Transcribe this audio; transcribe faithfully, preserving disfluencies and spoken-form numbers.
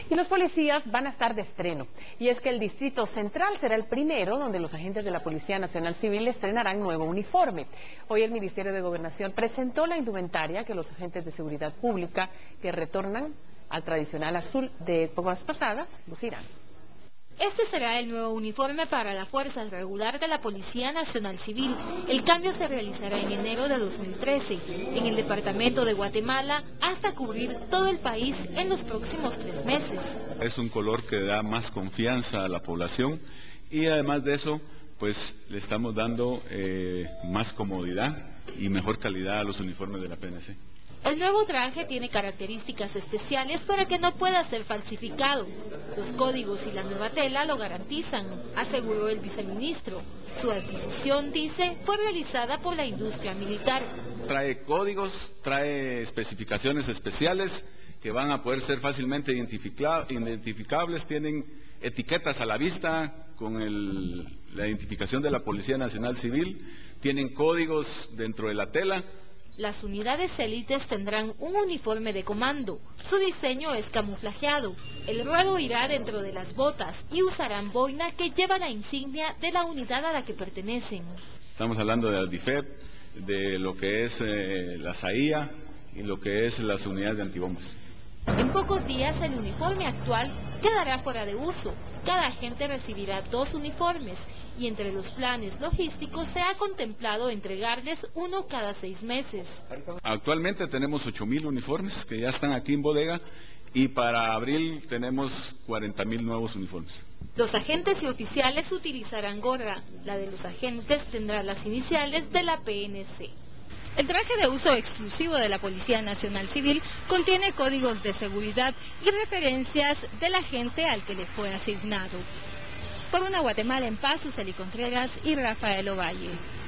Y los policías van a estar de estreno. Y es que el Distrito Central será el primero donde los agentes de la Policía Nacional Civil estrenarán nuevo uniforme. Hoy el Ministerio de Gobernación presentó la indumentaria que los agentes de seguridad pública que retornan al tradicional azul de épocas pasadas lucirán. Este será el nuevo uniforme para la Fuerza Regular de la Policía Nacional Civil. El cambio se realizará en enero de dos mil trece, en el departamento de Guatemala, hasta cubrir todo el país en los próximos tres meses. Es un color que da más confianza a la población y además de eso, pues le estamos dando eh, más comodidad y mejor calidad a los uniformes de la P N C. El nuevo traje tiene características especiales para que no pueda ser falsificado. Los códigos y la nueva tela lo garantizan, aseguró el viceministro. Su adquisición, dice, fue realizada por la industria militar. Trae códigos, trae especificaciones especiales que van a poder ser fácilmente identificables, tienen etiquetas a la vista con el, la identificación de la Policía Nacional Civil, tienen códigos dentro de la tela. Las unidades élites tendrán un uniforme de comando. Su diseño es camuflajeado. El ruedo irá dentro de las botas y usarán boina que lleva la insignia de la unidad a la que pertenecen. Estamos hablando de Aldifeb, de lo que es eh, la S A I A y lo que es las unidades de antibombas. En pocos días el uniforme actual quedará fuera de uso. Cada agente recibirá dos uniformes y entre los planes logísticos se ha contemplado entregarles uno cada seis meses. Actualmente tenemos ocho mil uniformes que ya están aquí en bodega y para abril tenemos cuarenta mil nuevos uniformes. Los agentes y oficiales utilizarán gorra. La de los agentes tendrá las iniciales de la P N C. El traje de uso exclusivo de la Policía Nacional Civil contiene códigos de seguridad y referencias del agente al que le fue asignado. Por una Guatemala en paz, Suseli Contreras y Rafael Ovalle.